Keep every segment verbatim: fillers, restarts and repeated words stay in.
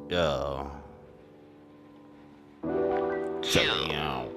Yo. Check me out.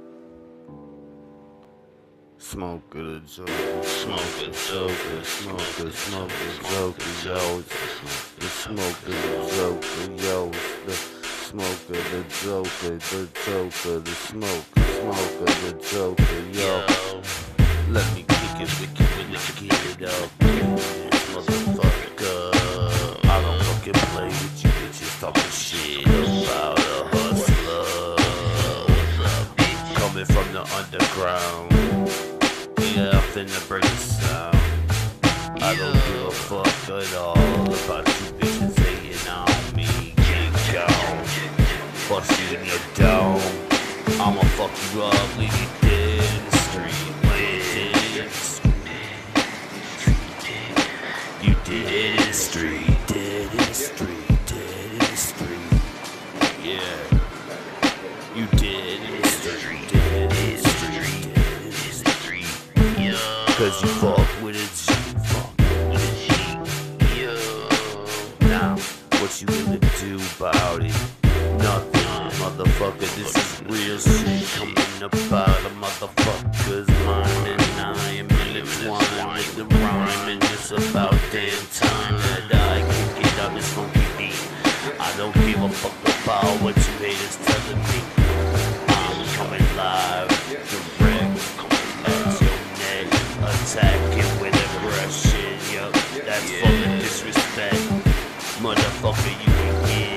Smoka the Joka, Smoka Joka, Smoka, Smoka Joka, yo. The Smoka the Joka, yo. The Smoka the Joka, the Joka, the Smoka, Smoka the Joka, yo. Let me kick it with you when I get it up. This motherfucker. I don't fucking play with you bitches talking shit about a hustler. Coming from the underground. Yeah, I'm finna break the sound. I don't give a fuck at all about you bitches hating on me. Get down, bust you in your dome. I'ma fuck you up, leave you dead in the street. You dead in the street, dead in the street, dead in the street. Yeah, you dead in the street, dead in the street, dead in the street. Yeah, cause you fuck with a G, fuck with a G. Yo, now what you gonna do about it? Nothing, motherfucker. This is real shit coming about a motherfucker's mind, and I am intertwined with the rhyme, and it's about damn time that I can get on this funky beat. I don't give a fuck about what you haters telling me. I'm coming live, direct, at your neck, attacking with aggression. Yo, that's full of disrespect, motherfucker. You can get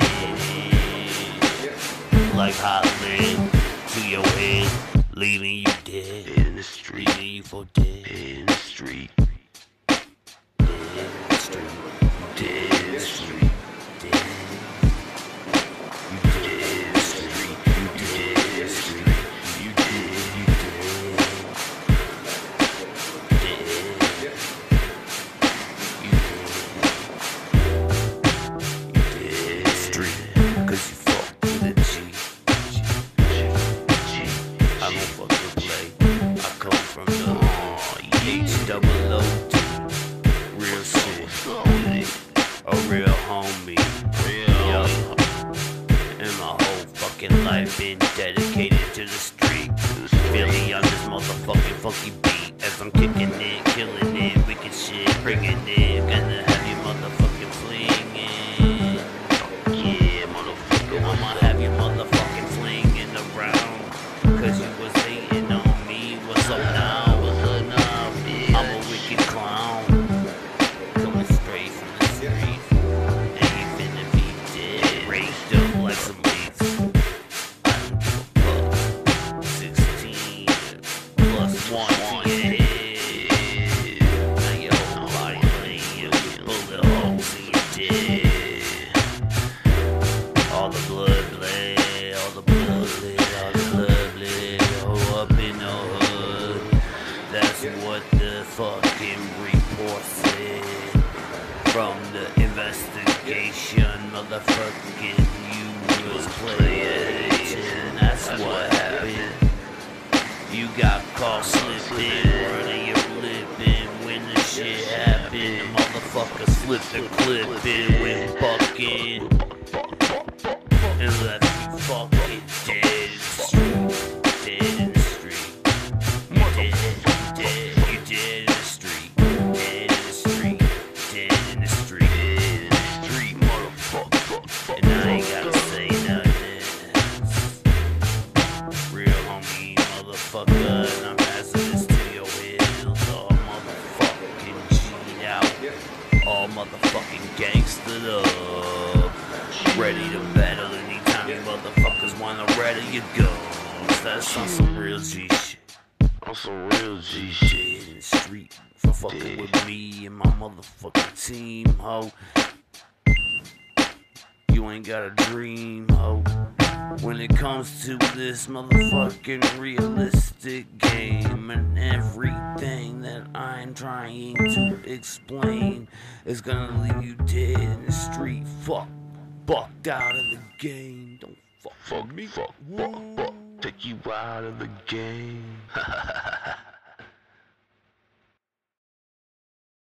like hot lead to your head, leaving you dead in the street, leaving you for dead in the street, dead in the street, dead in the street, dead. You dead in the street, you dead in the street, you dead, you dead, dead, you dead, you dead in the street, cause you fuck with a G. I don't fucking play. I come from the H double O T. Real shit. A real homie. Real. And my whole fucking life been dedicated to the street. Philly on this motherfucking funky beat. As I'm kicking it, killing it, wicked shit, bringing it. Gonna have you motherfucking flinging. Yeah, motherfucker. I'ma have you motherfucking flinging around. Cause you was hating on me. What's up now? What's up now, bitch? I'm a wicked clown. Coming straight from the street. And you finna be dead. Raked up like some leaves. I don't give a fuck. sixteen plus one to your head. Now your whole body laying with bullet holes in your dead. All the blood bled. All the blood bled. All the blood bled. Oh, up in the hood. That's what the fucking report said. From the investigation, motherfucking you was playing. That's what happened. You got caught slipping, running your flipping when the shit happened. The motherfucker slipped the clip in when bucking and left you fucking dead in the street. Dead in the street. You dead, you dead, you dead in the street. Dead in the street. Dead in the street. Dead in the street, motherfucker. And I ain't gotta say nothing. Real homie, motherfucker. And I'm passing this to your heels. All motherfucking G'd out. All motherfucking gangstered up. Ready to battle anytime you motherfuckers wanna rattle your guns. That's on some real G shit. On some real G shit. Dead in the street for fucking with me and my motherfucking team, ho. You ain't got a dream, ho. When it comes to this motherfucking realistic game, and everything that I'm trying to explain is gonna leave you dead in the street. Fuck, bucked out of the game. Don't fuck, fuck me, fuck, fuck, fuck. Take you out of the game.